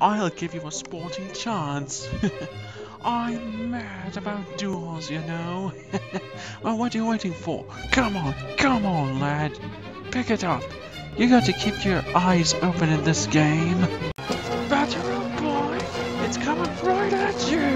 I'll give you a sporting chance. I'm mad about duels, you know. Well, what are you waiting for? Come on, lad. Pick it up. You got to keep your eyes open in this game. Battle boy, it's coming right at you.